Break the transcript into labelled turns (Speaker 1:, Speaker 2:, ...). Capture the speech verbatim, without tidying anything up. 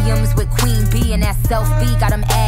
Speaker 1: Williams with Queen B and that self B got 'em